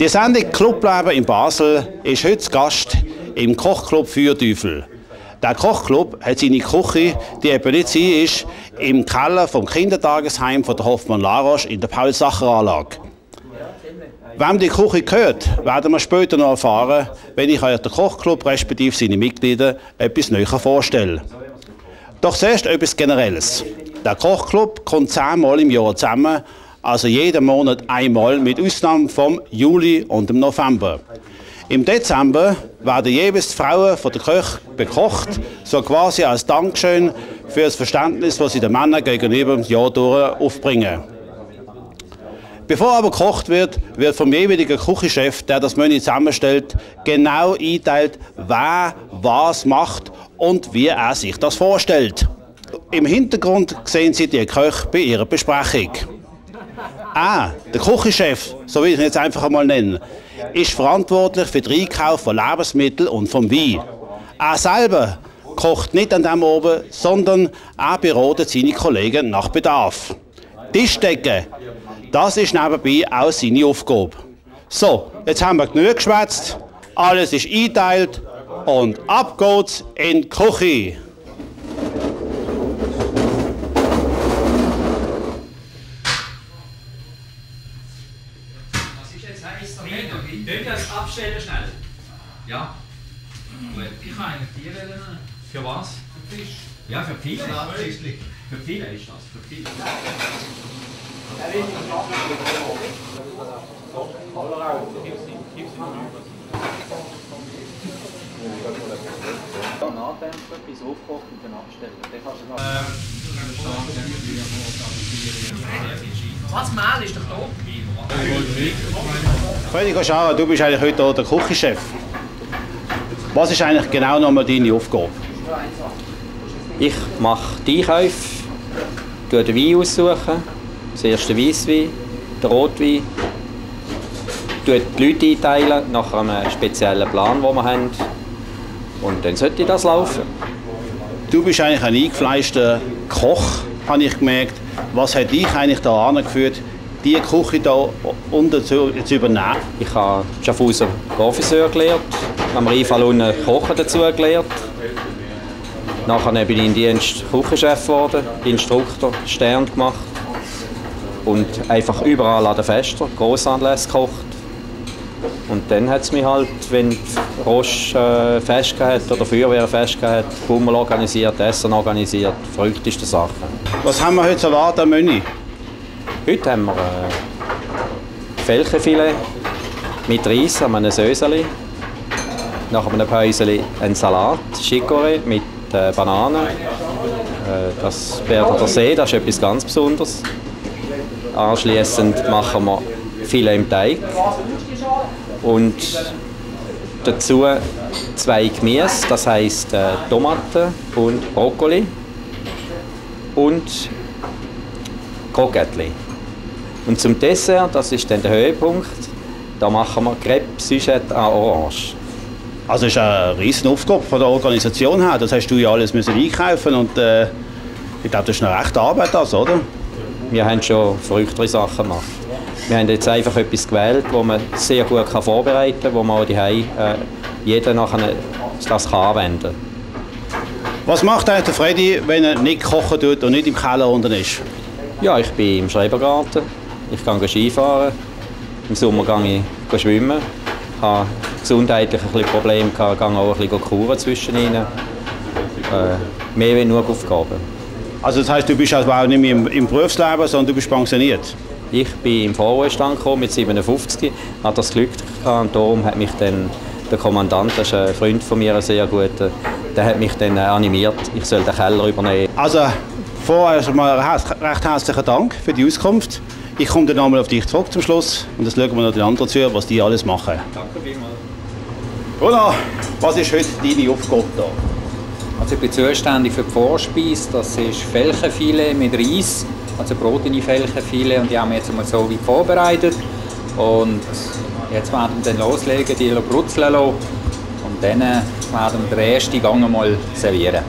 Die Sendung Clubleben in Basel ist heute zu Gast im Kochclub Feuerteufel. Der Kochclub hat seine Küche, die eben nicht sie ist, im Keller vom Kindertagesheim von der Hoffmann-La Roche in der Paul-Sacher-Anlage. Wem die Küche gehört, werden wir später noch erfahren, wenn ich euch den Kochclub respektive seine Mitglieder etwas näher vorstelle. Doch zuerst etwas Generelles. Der Kochclub kommt 10 Mal im Jahr zusammen, also jeden Monat einmal, mit Ausnahme vom Juli und dem November. Im Dezember werden jeweils die Frauen von der Köche bekocht, so quasi als Dankeschön für das Verständnis, das sie den Männern gegenüber dem Jahr durch aufbringen. Bevor aber gekocht wird, wird vom jeweiligen Küchenchef, der das Menü zusammenstellt, genau eingeteilt, wer was macht und wie er sich das vorstellt. Im Hintergrund sehen Sie die Köche bei ihrer Besprechung. Der Küchenchef, so will ich ihn jetzt einfach einmal nennen, ist verantwortlich für den Einkauf von Lebensmitteln und vom Wein. Er selber kocht nicht an diesem Abend, sondern er beratet seine Kollegen nach Bedarf. Tischdecken, das ist nebenbei auch seine Aufgabe. So, jetzt haben wir genug geschwätzt, alles ist eingeteilt und ab geht's in die Küche. Könnt ihr das abstellen schnell? Ja. Gut. Ich kann eigentlich die wählen. Für was? Für Fisch. Ja, für Filet. Für Filet ist das. Für Filet. Nachdämpfen, bis aufkocht und dann abstellen. Dann kannst du Was? Mehl ist doch da? Freddy Schauer, du bist eigentlich heute auch der Küchenchef. Was ist eigentlich genau nochmal deine Aufgabe? Ich mache die Einkäufe, tue den Wein aussuchen, zuerst den Weisswein, den Rotwein, tue die Leute einteilen nach einem speziellen Plan, den wir haben. Und dann sollte das laufen. Du bist eigentlich ein eingefleischter Koch, habe ich gemerkt. Was hat dich eigentlich da angeführt, diese Küche hier unten zu übernehmen? Ich habe Schaffhauser Professeur gelernt, am Rheinfall unten Kochen dazu gelernt. Nachher bin ich im Dienst Küchenchef geworden, Instruktor, Stern gemacht und einfach überall an den Festen, Grossanlässe gekocht. Und dann hat es mich halt, wenn die Roche Fest gehabt oder Feuerwehr Fest gehabt, Bummel organisiert, Essen organisiert, verrückteste Sachen. Was haben wir heute so am Menü? Heute haben wir Felchenfilet mit Reis, einem Söseli. Nach einem Päuseli ein Salat, Chicorée mit Bananen. Das Berder der See, das ist etwas ganz Besonderes. Anschliessend machen wir Filet im Teig. Und dazu 2 Gemüse, das heisst Tomaten und Brokkoli und Krokettli. Und zum Dessert, das ist dann der Höhepunkt, da machen wir Crêpe Suzette à Orange. Also das ist eine riesen Aufgabe von der Organisation her. Das hast du ja alles müssen einkaufen und ich glaube, das ist eine rechte Arbeit, das, oder? Wir haben schon verrücktere Sachen gemacht. Wir haben jetzt einfach etwas gewählt, das man sehr gut vorbereiten kann, wo man auch daheim jeder nachher das anwenden kann. Was macht eigentlich der Freddy, wenn er nicht kochen tut und nicht im Keller unten ist? Ja, ich bin im Schrebergarten. Ich gehe Skifahren. Im Sommer gehe ich schwimmen. Ich hatte gesundheitlich ein bisschen Probleme, gehe auch ein bisschen kuren zwischen ihnen. Mehr wie nur Aufgaben. Also das heisst, du bist also auch nicht mehr im Berufsleben, sondern du bist pensioniert? Ich bin im Vorruhestand gekommen mit 57, hatte das Glück gehabt, und darum hat mich dann der Kommandant, das ist ein Freund von mir, ein sehr guter, der hat mich dann animiert, ich soll den Keller übernehmen. Also vorerst mal recht herzlichen Dank für die Auskunft. Ich komme dann nochmal auf dich zurück zum Schluss und dann schauen wir noch die anderen zu, was die alles machen. Danke vielmals. Bruno, was ist heute deine Aufgabe hier? Also ich bin zuständig für die Vorspeise, das ist Felchenfilet mit Reis, also bratene Felchenfilet, und die haben wir jetzt mal so weit vorbereitet. Und jetzt werden wir dann loslegen, die brutzeln lassen, und dann werden wir den ersten Gang mal servieren.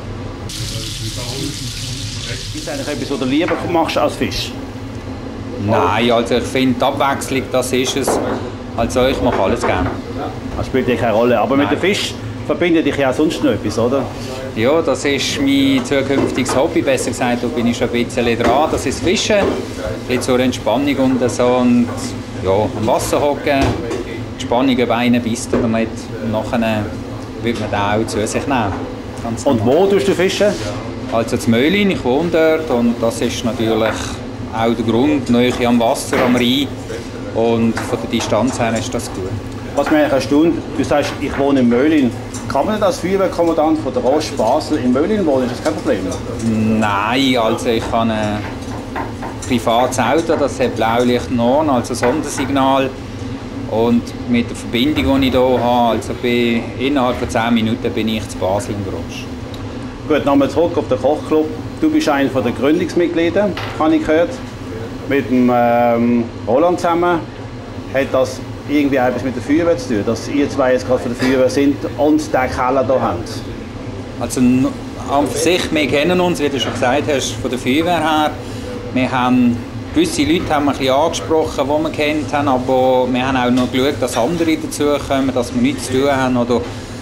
Ist eigentlich etwas, was du lieber machst als Fisch? Nein, also ich finde die Abwechslung, das ist es. Also ich mache alles gerne. Das spielt dir keine Rolle. Aber mit dem Fisch verbindet dich ja auch sonst noch etwas, oder? Ja, das ist mein zukünftiges Hobby, besser gesagt, da bin ich schon ein bisschen dran. Das ist Fischen, ein bisschen zur Entspannung und so. Und ja, am Wasser hocken, die Spannung über einen Biss oder nicht. Und nachher wird man den auch zu sich nehmen. Ganz und wo tust du fischen? Also in Möhlin, ich wohne dort und das ist natürlich auch der Grund, Nähe am Wasser, am Rhein. Und von der Distanz her ist das gut. Was mich erstaunt, du sagst, ich wohne in Möhlin. Kann man als Feuerwehrkommandant von der Roche Basel in Möhlin wohnen? Ist das kein Problem? Nein, also ich habe ein privates Auto, das hat Blaulicht Nord, also Sondersignal. Und mit der Verbindung, die ich hier habe, also innerhalb von 10 Minuten bin ich zu Basel in der Roche. Gut, nochmal zurück auf den Kochclub. Du bist einer der Gründungsmitglieder, habe ich gehört. Mit dem Roland zusammen. Hat das irgendwie etwas mit der Feuerwehr zu tun, dass ihr zwei jetzt gerade von der Feuerwehr sind und den Keller hier habt? Also an sich, wir kennen uns, wie du schon gesagt hast, von der Feuerwehr her. Wir haben gewisse Leute haben wir ein bisschen angesprochen, die wir kennt haben, aber wir haben auch noch geschaut, dass andere dazukommen, dass wir nichts zu tun haben oder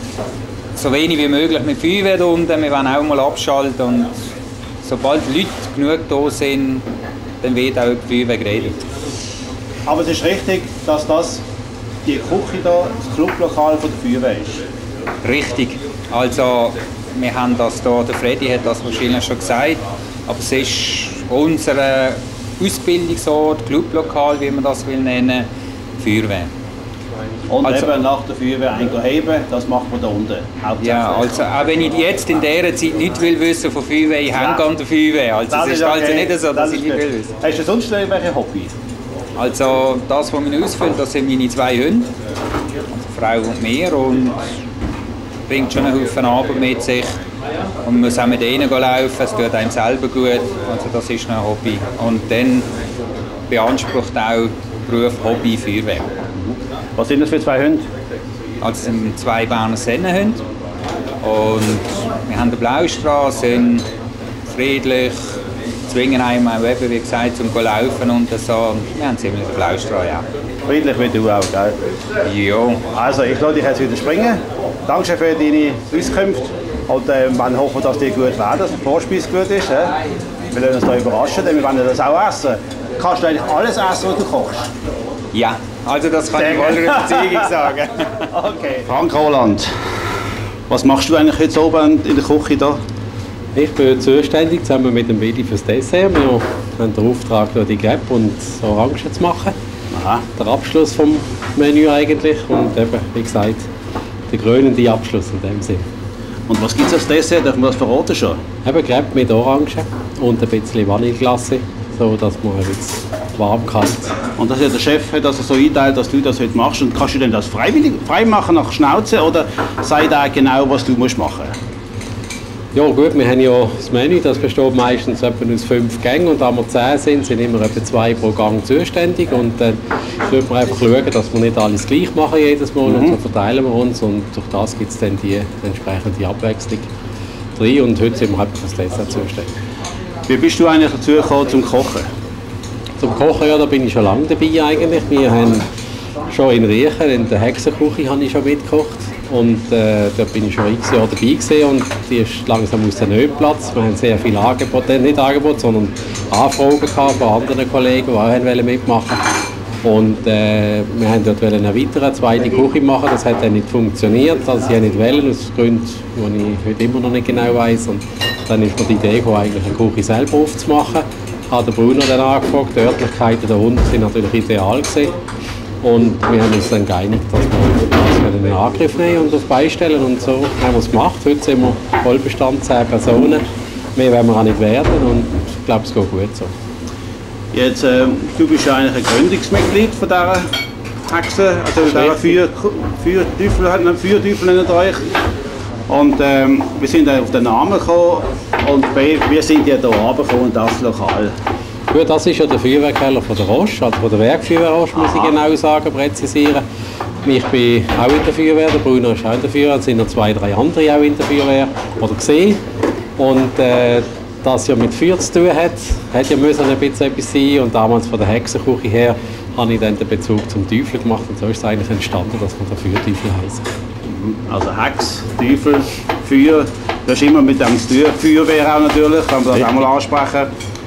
so wenig wie möglich mit Feuerwehr da unten. Wir wollen auch mal abschalten und sobald Leute genug da sind, dann wird auch über die Feuerwehr geredet. Aber es ist richtig, dass das die Küche hier, das Clublokal von der Feuerwehr ist. Richtig. Also wir haben das hier, der Freddy hat das wahrscheinlich schon gesagt, aber es ist unser Ausbildungsort, Clublokal, wie man das will nennen, Feuerwehr. Und also, eben nach der Feuerwehr heben, das macht man da unten. Ja, also auch wenn ich jetzt in dieser Zeit nicht will wissen von Feuerwehr, ich hänge an der Feuerwehr. Also es ist also nicht so, dass ich nicht will wissen. Hast du sonst irgendwelche Hobbys? Also das, was mich ausfüllt, das sind meine 2 Hunde, Frau und mir, und bringt schon einen Haufen Arbeit mit sich. Und man muss auch mit ihnen laufen, es tut einem selber gut, also das ist ein Hobby. Und dann beansprucht auch der Beruf Hobby Feuerwehr. Was sind das für 2 Hunde? Also es sind 2 Berner Sennenhunde und wir haben den Blaustrahl, sind friedlich, zwingen einem auch eben, wie gesagt, zum Laufen und so. Wir haben ziemlich den Blaustrahl, ja. Friedlich wie du auch, gell? Ja. Also ich lasse dich jetzt wieder springen. Danke für deine Auskünfte. Und wir hoffen, dass die gut werden, dass der Vorspeise gut ist. Wir lassen uns da überraschen, denn wir wollen das auch essen. Kannst du eigentlich alles essen, was du kochst? Ja, also das kann ich voller Überzeugung sagen. Okay. Frank Roland, was machst du eigentlich jetzt oben in der Küche da? Ich bin zuständig, zusammen mit dem Willi fürs Dessert. Wir haben den Auftrag, die Crepe und Orangen zu machen. Aha. Der Abschluss vom Menü eigentlich und eben, wie gesagt, der krönende Abschluss in dem Sinn. Und was gibt es als Dessert? Darf man das verraten schon? Eben Crepe mit Orangen und ein bisschen Vanilleglace, so dass man ein bisschen warm kalt. Und das hat der Chef hat also so eingeteilt, dass du das heute machst. Und kannst du denn das freiwillig frei machen nach Schnauze oder sagt er genau, was du musst machen? Ja gut, wir haben ja das Menü, das besteht meistens etwa aus 5 Gängen und da wir 10 sind immer etwa 2 pro Gang zuständig und dann müssen wir einfach schauen, dass wir nicht alles gleich machen jedes Mal und so verteilen wir uns und durch das gibt es dann die entsprechende Abwechslung drin und heute sind wir einfach fürs Dessert zuständig. Wie bist du eigentlich dazu gekommen zum Kochen? Zum Kochen, ja, da bin ich schon lange dabei eigentlich. Wir haben schon in Riechen, in der Hexenküche habe ich schon mitgekocht. Und da bin ich schon x Jahre dabei gewesen und die ist langsam aus dem Notplatz. Wir haben sehr viele Angebote, nicht Angebote, sondern Anfragen gehabt von anderen Kollegen, die auch mitmachen wollten. Und wir haben dort eine weitere zweite Küche machen, das hat dann nicht funktioniert, also sie haben nicht wollen, aus Gründen, die ich heute immer noch nicht genau weiss. Und dann ist mir die Idee gekommen, eigentlich eine Küche selber aufzumachen. Hat der Bruno dann angefragt, die Örtlichkeiten da unten sind natürlich ideal gewesen. Und wir haben uns dann geeinigt, dass wir das in Angriff nehmen und das beistellen. Und so haben wir es gemacht. Heute sind wir Vollbestand 10 Personen. Mehr werden wir auch nicht werden und ich glaube, es geht gut so. Jetzt, du bist ja eigentlich ein Gründungsmitglied von dieser Hexe, also dieser Feuerteufel nennt euch. Und wir sind auf den Namen gekommen und wir sind ja hier runtergekommen und das Lokal. Gut, das ist ja der Feuerwehrkeller von der Roche, also von der Werkfeuerwehr Roche, muss ich genau sagen, präzisieren. Ich bin auch in der Feuerwehr, der Bruno ist auch in der Feuerwehr, es sind noch 2, 3 andere auch in der Feuerwehr oder gesehen. Und das ja mit Feuer zu tun hat ja müssen ein bisschen etwas sein und damals von der Hexenküche her habe ich dann den Bezug zum Teufel gemacht und so ist es eigentlich entstanden, dass wir den Feuerteufel heißen. Also Hex, Teufel, Feuer, das ist immer mit dem zu tun. Feuerwehr auch natürlich, kann man das auch mal ansprechen.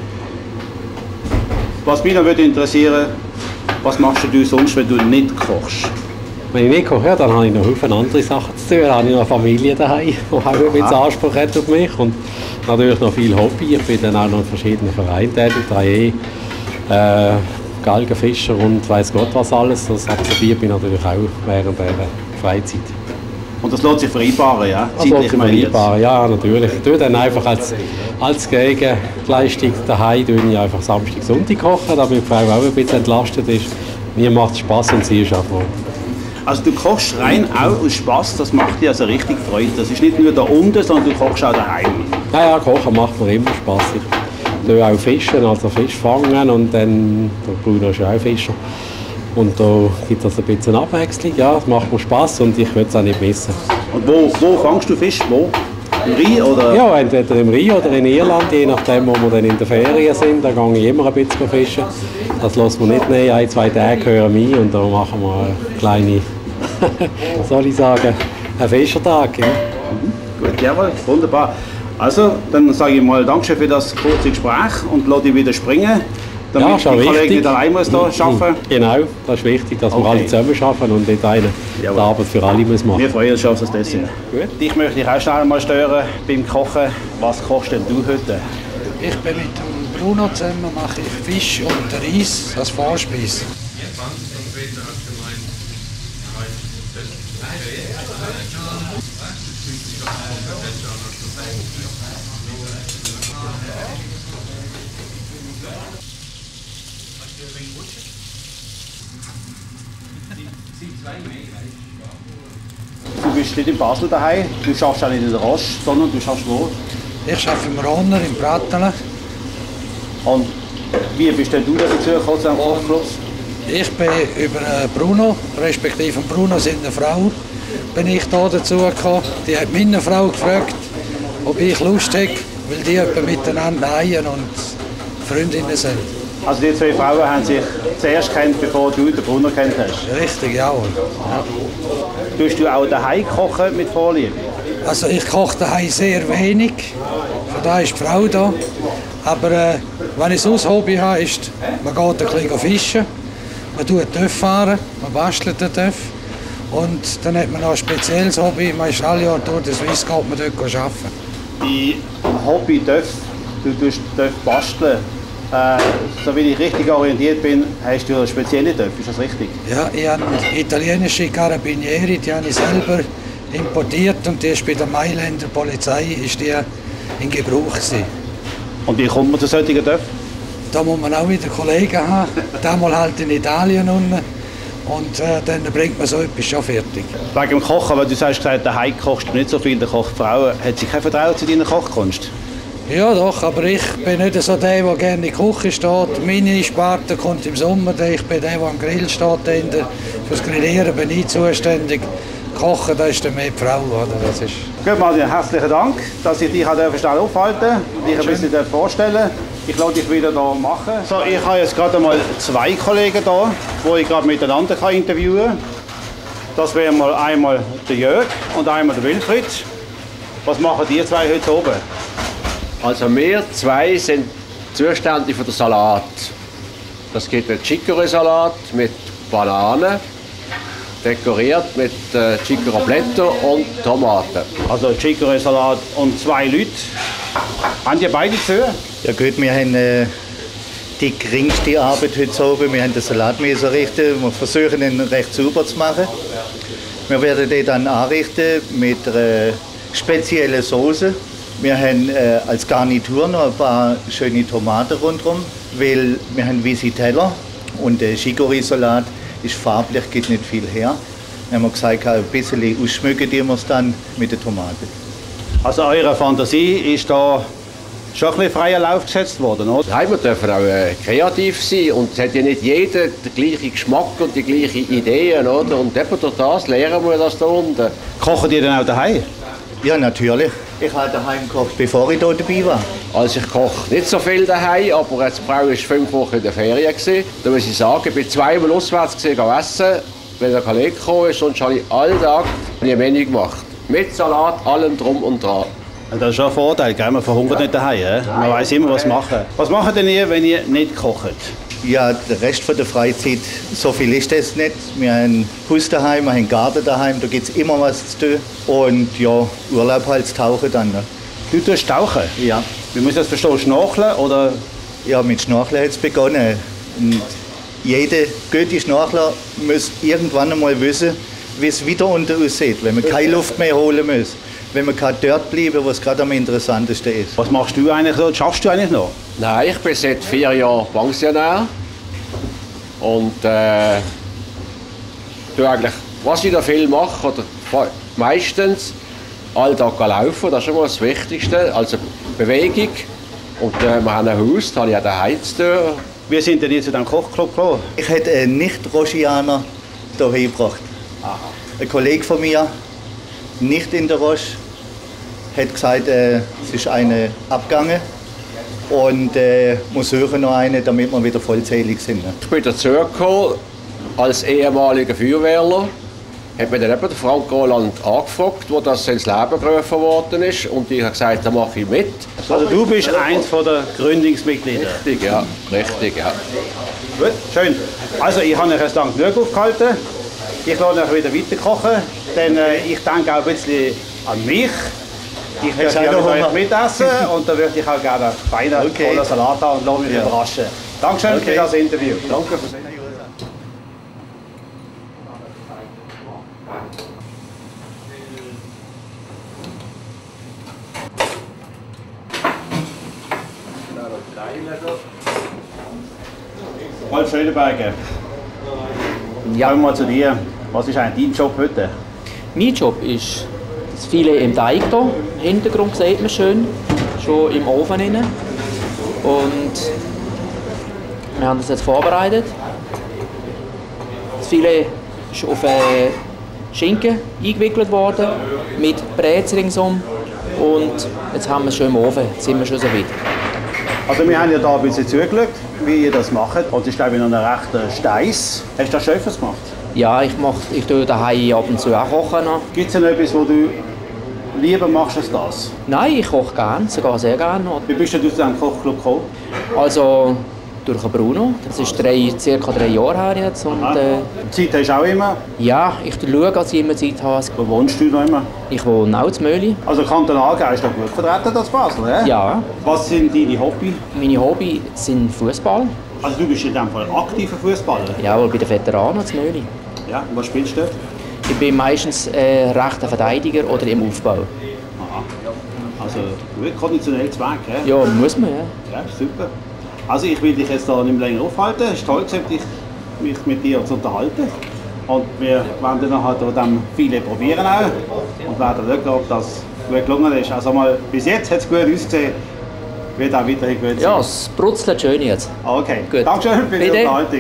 Was mich noch würde interessieren, was machst du sonst, wenn du nicht kochst? Wenn ich nicht koche, ja, dann habe ich noch viele andere Sachen zu tun. Dann habe ich noch eine Familie daheim, die auch ein bisschen Anspruch hat auf mich. Und natürlich noch viel Hobby. Ich bin dann auch noch in verschiedenen Vereinen tätig, 3E, Galgenfischer und weiss Gott was alles. Das absolviert bin ich natürlich auch während der Freizeit. Und das lässt sich vereinbaren, ja? Das lässt sich vereinbaren, ja, natürlich. Ich tue dann einfach als Gegenleistung daheim ich einfach Samstag, Sonntag kochen, damit die Frau auch ein bisschen entlastet ist. Mir macht es Spass und sie ist auch froh. Also du kochst rein auch aus Spass, das macht dir also richtig Freude. Das ist nicht nur da unten, sondern du kochst auch daheim. Ja, Kochen macht mir immer Spass. Ich tue auch fischen, also Fisch fangen und dann, der Bruno ist ja auch Fischer. Und da gibt es ein bisschen Abwechslung, ja, es macht mir Spass und ich würde es auch nicht missen. Und wo fangst du Fisch? Wo? Im Rhein oder? Ja, entweder im Rhein oder in Irland, je nachdem, wo wir dann in der Ferien sind. Da gehe ich immer ein bisschen fischen. Das lässt man nicht nehmen, 1-2 Tage hören wir und da machen wir eine kleine, was soll ich sagen, einen Fischertag. Ja. Gut, jawohl, wunderbar. Also, dann sage ich mal Dankeschön für das kurze Gespräch und lasse dich wieder springen. Damit die Kollegen nicht allein muss da arbeiten. Genau, das ist wichtig, dass wir alle zusammen arbeiten und nicht einer die Arbeit für alle muss machen. Wir freuen uns schon auf das Dessert. Gut. Ich möchte dich auch schnell mal stören beim Kochen. Was kochst denn du heute? Ich bin mit dem Bruno zusammen, mache ich Fisch und Reis als Vorspeise. Du bist nicht in Basel daheim, du schaffst auch nicht in der Roche, sondern du schaffst wo? Ich arbeite im Ronner, im Brattelen. Und wie bist denn du dazu gekommen, zu einem Kochclub? Ich bin über Bruno, respektive Bruno seine Frau, bin ich da dazu gekommen. Die hat meine Frau gefragt, ob ich Lust hätte, weil die etwa miteinander heim und Freundinnen sind. Also die zwei Frauen haben sich zuerst kennt, bevor du den Bruno kennt hast? Richtig, jawohl. Ja. Tust du auch daheim kochen mit Vorliebe? Also ich koche daheim sehr wenig, von daher ist die Frau da. Aber wenn ich sonst Hobby habe, ist, man geht ein bisschen fischen, man tut Töpfe fahren, man bastelt den Töpfe. Und dann hat man noch ein spezielles Hobby, man ist alle Jahre durch den Swiss, geht man dort arbeiten. Die Hobby Töpfe, du tust Töpfe basteln. So wie ich richtig orientiert bin, hast du spezielle Töpfe, ist das richtig? Ja, ich habe italienische Carabinieri, die habe ich selber importiert und die ist bei der Mailänder Polizei ist die in Gebrauch gewesen. Und wie kommt man zu solchen Töpfen? Da muss man auch wieder Kollegen haben, damals halt in Italien unten. Und dann bringt man so etwas schon fertig. Wegen dem Kochen, weil du sagst, daheim kochst du nicht so viel, der kocht die Frau. Hat sie kein Vertrauen zu deiner Kochkunst? Ja doch, aber ich bin nicht so der gerne in der Küche steht. Meine Sparte kommt im Sommer, ich bin der am Grill steht. Fürs Grillieren bin ich zuständig. Kochen, das ist dann mehr die Frau. Oder? Das ist Gut, Martin, herzlichen Dank, dass ich dich schnell aufhalten durfte, dich ein bisschen vorstellen. Ich lasse dich wieder hier machen. So, ich habe jetzt gerade mal zwei Kollegen hier, die ich gerade miteinander interviewen kann. Das wären mal einmal der Jörg und einmal der Wilfried. Was machen die zwei heute oben? Also wir zwei sind zuständig für den Salat. Das gibt einen Chicorée-Salat mit Bananen, dekoriert mit Chicorée-Blätter und Tomaten. Also Chicorée-Salat und zwei Leute. Haben die beide zu? Ja gut, wir haben die geringste Arbeit heute oben. Wir haben den Salat richten. Wir versuchen ihn recht sauber zu machen. Wir werden den dann anrichten mit einer speziellen Soße. Wir haben als Garnitur noch ein paar schöne Tomaten rundherum, weil wir haben weiße Teller und der Chicorée-Salat ist farblich, geht nicht viel her. Wir haben gesagt, ein bisschen ausschmücken wir es dann mit den Tomaten. Also eure Fantasie ist da schon ein bisschen freier Lauf gesetzt worden, oder? Nein, wir dürfen auch kreativ sein und es hat ja nicht jeder den gleichen Geschmack und die gleichen Ideen, oder? Und eben durch das lernen wir das da unten. Kochen die denn auch daheim? Ja, natürlich. Ich habe daheim gekocht, bevor ich hier dabei war. Also ich koche nicht so viel daheim, aber die Frau war 5 Wochen in der Ferien. Da muss ich sagen, ich bin zweimal auswärts essen, wenn der Kollege gekommen ist. Sonst habe ich alle Tag ein Menü gemacht. Mit Salat, allem drum und dran. Das ist schon ein Vorteil, gell? Man verhungert nicht daheim. Man weiß immer, was machen. Was macht denn ihr, wenn ihr nicht kocht? Ja, der Rest von der Freizeit, so viel ist das nicht. Wir haben ein Haus daheim, wir haben einen Garten daheim, da gibt es immer was zu tun. Und ja, Urlaub halt, tauchen dann. Ne? Du tust tauchen? Ja. Wie muss ich das verstehen? Schnorcheln oder? Ja, mit Schnorcheln hat es begonnen. Und jeder gute Schnorchler muss irgendwann einmal wissen, wie es wieder unten aussieht, wenn man keine Luft mehr holen muss. Wenn man dort bleiben kann, was gerade am interessantesten ist. Was machst du eigentlich so? Schaffst du eigentlich noch? Nein, ich bin seit 4 Jahren Pensionär. Und tue eigentlich, was ich da viel mache, oder meistens Alltag laufen, das ist schon mal das Wichtigste. Also Bewegung. Und wir haben ein Haus, da habe ich auch daheim zu tun. Wie sind denn ihr zu diesem Kochclub gekommen? Ich hätte einen Nicht-Roschianer hierher gebracht. Ein Kollege von mir, nicht in der Roche, hat gesagt, es ist eine abgegangen und muss suchen noch eine, damit wir wieder vollzählig sind. Ich bin dazugekommen als ehemaliger Feuerwehrler. Hat mir dann eben der Frank Roland angefragt, wo das ins Leben gerufen worden ist. Und ich habe gesagt, da mache ich mit. Also du bist eins der Gründungsmitglieder? Richtig, ja. Richtig, ja. Gut, schön. Also ich habe euch jetzt lang genug aufgehalten. Ich lasse euch wieder weiter kochen, denn ich denke auch ein bisschen an mich. Ich möchte ja mit euch mitessen und da würde ich auch gerne einen feinen, tollen Salat haben und lasse mich überraschen. Dankeschön für das Interview. Danke fürs Rolf Schöneberger, Ja. kommen wir mal zu dir. Was ist eigentlich dein Job heute? Mein Job ist das Filet im Teig hier. Im Hintergrund sieht man schön, schon im Ofen drin. Und wir haben das jetzt vorbereitet. Das Filet ist auf Schinken eingewickelt worden, mit Brezel ringsum. Und jetzt haben wir es schon im Ofen, jetzt sind wir schon so weit. Also wir haben ja da ein bisschen zugeschaut, wie ihr das macht. Und das ist glaube ich noch ein rechter Steiss. Hast du das schon öfters gemacht? Ja, ich tue daheim ab und zu auch kochen. Gibt es denn etwas, was du lieber machst als das? Nein, ich koche gerne, sogar sehr gerne. Wie bist du zu diesem Kochclub gekommen? Also durch den Bruno. Das ist ca. 3 Jahre her jetzt. Und, Zeit hast du auch immer? ja, ich schaue, dass ich immer Zeit habe. Wo wohnst du noch immer? Ich wohne auch in Möhli. Also Kantonalgau ist da gut vertreten, das Basel, he? Ja. Was sind deine Hobbys? Meine Hobbys sind Fußball. Also du bist in dem Fall aktiver Fußballer? Jawohl, bei den Veteranen in Möhli. Ja, und was spielst du dort? Ich bin meistens rechter Verteidiger oder im Aufbau. Aha. Also gut konditionelles Werk, he? Ja, muss man, ja. Ja, super. Also ich will dich jetzt da nicht mehr länger aufhalten. Es ist toll, mich mit dir zu unterhalten. Und wir werden dann nachher dann viele probieren auch und werden schauen, ob das gut gelungen ist. Also mal, bis jetzt hat es gut ausgesehen, wird auch weiterhin gut sein. Ja, es brutzelt schön jetzt. Okay, Gut. Dankeschön für die Bitte. Unterhaltung.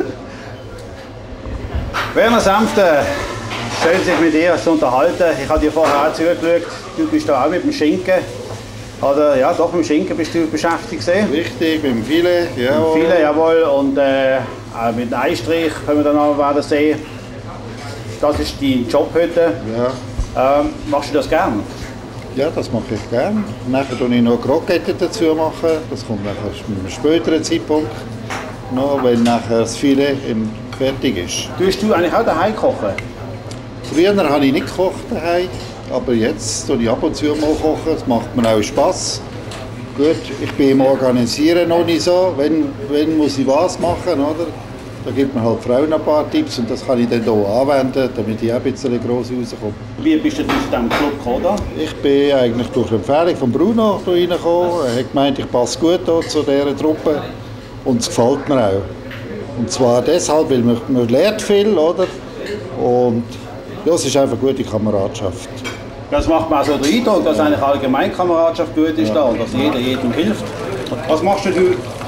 Werner Senfte, schön sich mit dir zu unterhalten. Ich habe dir vorher auch zugeschaut, du bist da auch mit dem Schinken. Oder ja, doch mit dem Schinken bist du beschäftigt gewesen. Richtig, mit dem Filet, jawohl. Viele, jawohl. Und auch mit dem Einstrich können wir dann auch werden sehen. Das ist dein Job heute. Ja. Machst du das gern? Ja, das mache ich gerne. Nachher mache ich noch Kroketten dazu. Das kommt nachher zu einem späteren Zeitpunkt. Noch, wenn nachher das Filet fertig ist. Tust du eigentlich auch daheim kochen? Früher habe ich nicht gekocht daheim, aber jetzt koche ich ab und zu mal kochen. Das macht mir auch Spass. Gut, ich bin im Organisieren noch nicht so. Wenn muss ich was machen, oder? Da gibt mir halt Frauen ein paar Tipps und das kann ich dann hier anwenden, damit ich auch ein bisschen gross rauskomme. Wie bist du zu diesem Club gekommen? Ich bin eigentlich durch die Empfehlung von Bruno hier reingekommen. Er hat gemeint, ich passe gut hier zu dieser Truppe und es gefällt mir auch. Und zwar deshalb, weil man lernt viel, oder? Und ja, es ist einfach eine gute Kameradschaft. Das macht mir also den Eindruck, dass eigentlich allgemein Kameradschaft gut ist da und dass jeder jedem hilft. Was machst du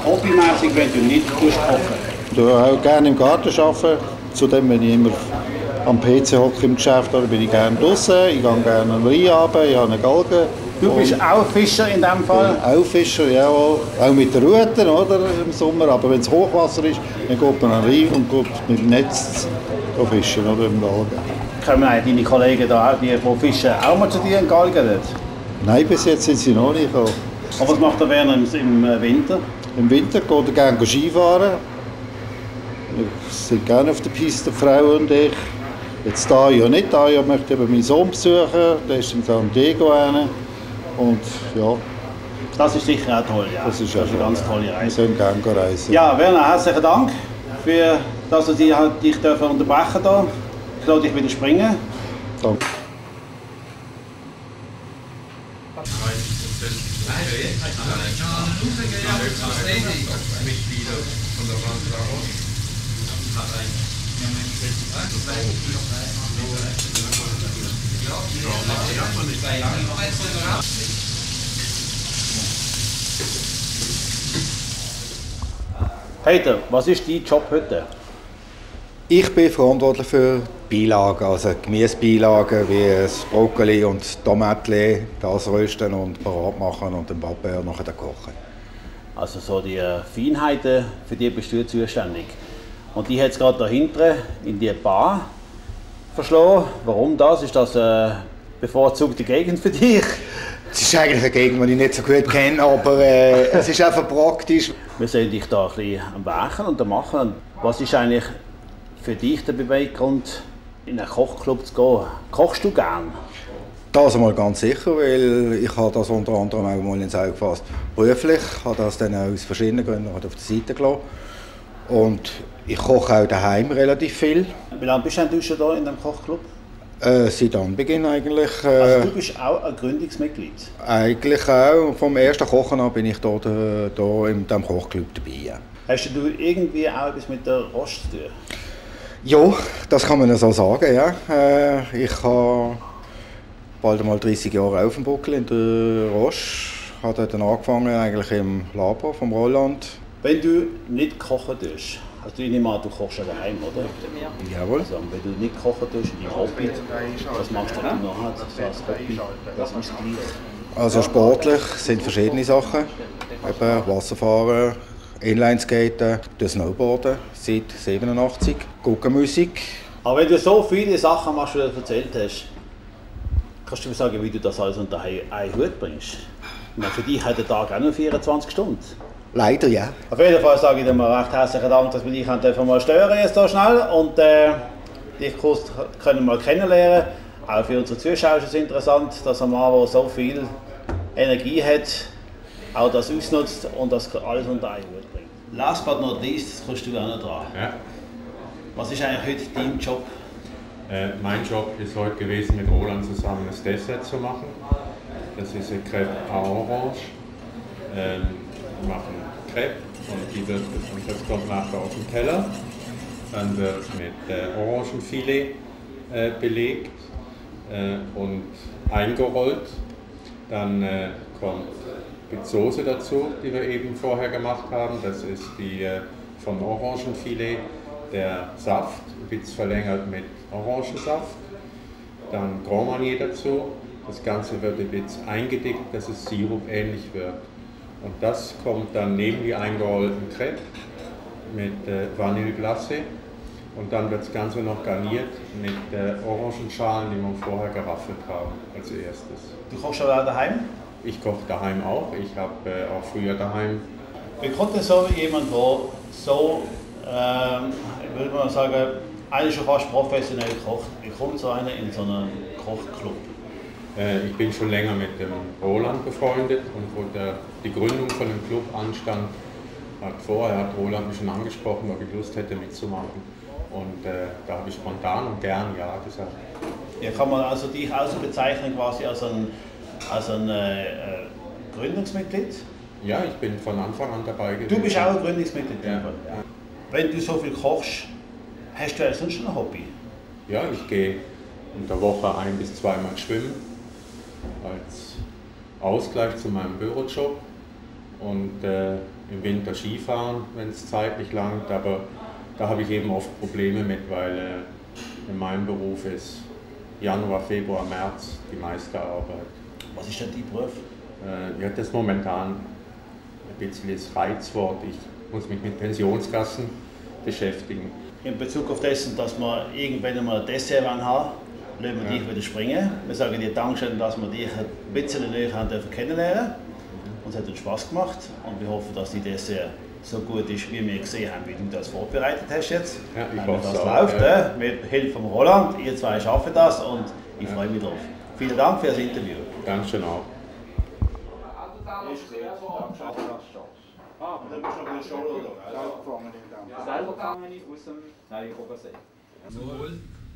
hobbymäßig, wenn du nicht kochen? Ich arbeite auch gerne im Garten. Zudem bin ich immer am PC hocke im Geschäft, oder bin ich gerne draußen, ich gehe gerne an den Rhein runter, ich habe eine Galge. Du bist auch Fischer in dem Fall? Auch Fischer, ja. Auch mit den Ruten, oder, im Sommer. Aber wenn es Hochwasser ist, dann geht man an den Rhein und geht mit dem Netz fischen, oder, im Galgen. Kommen eigentlich deine Kollegen da auch, die fischen, auch mal zu dir in Galgen? Nein, bis jetzt sind sie noch nicht gekommen. Und was macht der Werner im Winter? Im Winter geht er gerne Skifahren. Wir sind gerne auf der Piste, die Frau und ich. Jetzt da ja nicht, da ja möchte ich meinen Sohn besuchen, der ist in San Diego. Und ja. Das ist sicher auch toll, ja. Das ist eine ganz tolle Reise. Wir sollen gerne reisen. Ja, Werner, herzlichen Dank, für, dass wir dich unterbrechen dürfen. Ich lasse dich wieder springen. Danke. Peter, was ist dein Job heute? Ich bin verantwortlich für Beilagen, also Gemüsebeilagen wie das Brokkoli und Tomatli, das rösten und parat machen und den Papier nachher kochen. Also so die Feinheiten, für die bist du zuständig. Und die hat es gerade da hinten in die Bar verschlagen. Warum das? Ist das eine bevorzugte Gegend für dich? Es ist eigentlich eine Gegend, die ich nicht so gut kenne, aber es ist einfach praktisch. Wir sehen dich da ein bisschen am Werken und am Machen. Und was ist eigentlich für dich der Beweggrund, in einen Kochclub zu gehen? Kochst du gern? Das einmal ganz sicher, weil ich habe das unter anderem auch mal ins Auge gefasst. Beruflich habe das dann aus verschiedenen Gründen auf die Seite gelassen. Und ich koche auch daheim relativ viel. Wie lange bist du schon hier in diesem Kochclub? Seit Anbeginn eigentlich. Also du bist auch ein Gründungsmitglied? Eigentlich auch. Vom ersten Kochen an bin ich hier in diesem Kochclub dabei. Hast du irgendwie auch etwas mit der Rost zu tun? Ja, das kann man so sagen. Ja. Ich habe bald einmal 30 Jahre auf dem Buckel in der Roche. Ich habe dort angefangen eigentlich im Labor vom Roland. Wenn du nicht kochen tust, also ich nehme an, du kochst ja daheim, oder? Jawohl. Also, wenn du nicht kochen tust, in deinem Hobby, was machst du dann nachher so als Hobby, das ist gleich? Also sportlich sind verschiedene Sachen. Eben Wasserfahren, Inlineskaten, Snowboarden seit 87, Guckenmusik. Aber wenn du so viele Sachen machst, wie du erzählt hast, kannst du mir sagen, wie du das alles unter einen Hut bringst? Ich meine, für dich hat der Tag auch nur 24 Stunden. Leider, ja. Auf jeden Fall sage ich dir mal recht herzlichen Dank, dass wir dich mal stören jetzt so schnell und dich kurz können mal kennenlernen. Auch für unsere Zuschauer ist es interessant, dass ein Mann, der so viel Energie hat, auch das ausnutzt und das alles unter einen Hut bringt. Last but not least, kommst du auch noch dran. Ja. Was ist eigentlich heute dein Job? Mein Job ist heute gewesen, mit Roland zusammen das Dessert zu machen. Das ist eine Crêpe à Orange. Wir machen Crêpe und das kommt nachher auf den Teller. Dann wird mit Orangenfilet belegt und eingerollt. Dann kommt die Soße dazu, die wir eben vorher gemacht haben. Das ist die vom Orangenfilet, der Saft, ein bisschen verlängert mit Orangensaft. Dann Grand Marnier dazu. Das Ganze wird ein bisschen eingedickt, dass es Sirup-ähnlich wird. Und das kommt dann neben die eingerollten Crêpes mit Vanilleglace. Und dann wird das Ganze noch garniert mit Orangenschalen, die wir vorher geraffelt haben als erstes. Du kochst aber auch daheim? Ich koche daheim auch. Ich habe auch früher daheim. Wie kommt denn so jemand, der so, ich würde mal sagen, eigentlich schon fast professionell kocht? Wie kommt so einer in so einen Kochclub? Ich bin schon länger mit dem Roland befreundet und wo die Gründung von dem Club anstand, hat Roland mich schon angesprochen, ob ich Lust hätte mitzumachen. Und da habe ich spontan und gern Ja gesagt. Ja, kann man also dich auch so bezeichnen quasi als ein Gründungsmitglied? Ja, ich bin von Anfang an dabei gewesen. Du bist auch ein Gründungsmitglied? Ja. Wenn du so viel kochst, hast du ja sonst noch ein Hobby? Ja, ich gehe in der Woche 1- bis 2-mal schwimmen, als Ausgleich zu meinem Bürojob und im Winter Skifahren, wenn es zeitlich langt, aber da habe ich eben oft Probleme mit, weil in meinem Beruf ist Januar, Februar, März die meiste Arbeit. Was ist denn dein Beruf? Ja, das ist momentan ein bisschen das Reizwort. Ich muss mich mit Pensionskassen beschäftigen. In Bezug auf das, dass wir irgendwann mal ein Dessert haben, lassen wir dich wieder springen. Wir sagen dir Dankeschön, dass wir dich ein bisschen näher kennenlernen. Uns hat uns Spass gemacht und wir hoffen, dass die Dessert so gut ist, wie wir gesehen haben, wie du das vorbereitet hast jetzt. Ja, ich hoffe, das auch, läuft. ja. Mit Hilfe von Roland. Ihr zwei schaffen das und ich freue mich drauf. Vielen Dank für das Interview. Dankeschön auch. Selber gefangen aus dem Neuenburgersee. Wohl.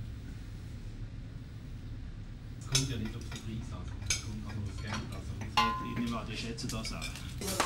Es kommt ja nicht auf den Preis an, es kommt auch auf das Geld. Also ich nehme an, die schätzen das auch.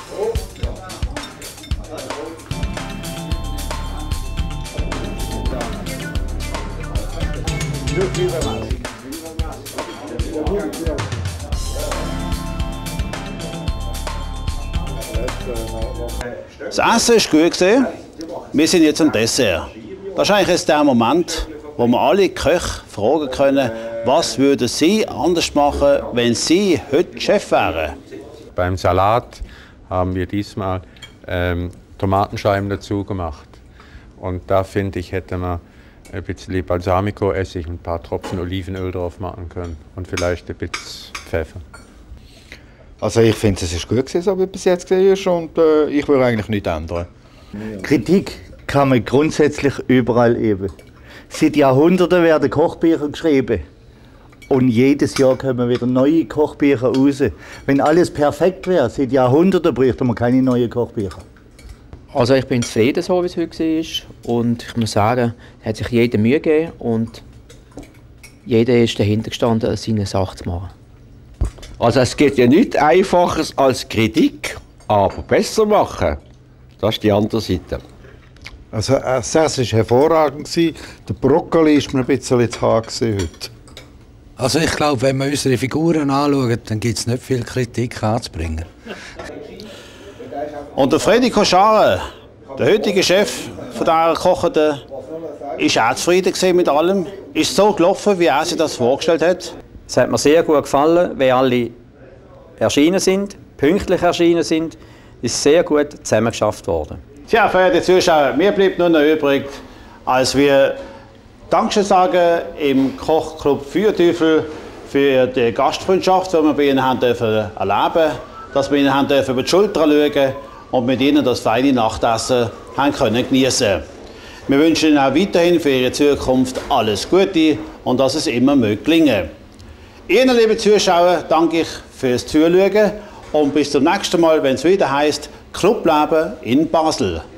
Das Essen war gut gewesen. Wir sind jetzt am Dessert. Das ist eigentlich jetzt der Moment, wo wir alle Köche fragen können, was würden sie anders machen, wenn sie heute Chef wären. Beim Salat haben wir diesmal Tomatenscheiben dazu gemacht. Und da finde ich, hätte man ein bisschen Balsamico-Essig und ein paar Tropfen Olivenöl drauf machen können. Und vielleicht ein bisschen Pfeffer. Also ich finde, es ist gut gewesen, so wie bis jetzt gesehen ist, und ich würde eigentlich nichts ändern. Kritik kann man grundsätzlich überall üben. Seit Jahrhunderten werden Kochbücher geschrieben. Und jedes Jahr kommen wieder neue Kochbücher raus. Wenn alles perfekt wäre, seit Jahrhunderten bräuchte man keine neuen Kochbücher. Also ich bin zufrieden, so wie es heute war. Und ich muss sagen, es hat sich jeder Mühe gegeben und jeder ist dahinter gestanden, seine Sache zu machen. Also es gibt ja nichts Einfaches als Kritik, aber besser machen. Das ist die andere Seite. Also das Essen war hervorragend. Der Brokkoli war mir ein bisschen zu hart heute. Also ich glaube, wenn wir unsere Figuren anschauen, dann gibt es nicht viel Kritik anzubringen. Und der Freddy Koschare, der heutige Chef von dieser Kochende, ist auch zufrieden mit allem. Ist so gelaufen, wie er sich das vorgestellt hat. Es hat mir sehr gut gefallen, wie alle erschienen sind, pünktlich erschienen sind. Es ist sehr gut zusammengeschafft worden. Tja, verehrte Zuschauer, mir bleibt nur noch übrig, als wir Dankeschön sagen im Kochclub Feuerteufel für die Gastfreundschaft, die wir bei Ihnen haben dürfen erleben, dass wir Ihnen haben dürfen über die Schulter schauen und mit Ihnen das feine Nachtessen haben können genießen. Wir wünschen Ihnen auch weiterhin für Ihre Zukunft alles Gute und dass es immer gelingen. Ihnen, liebe Zuschauer, danke ich fürs Zuschauen und bis zum nächsten Mal, wenn es wieder heisst Clubleben in Basel.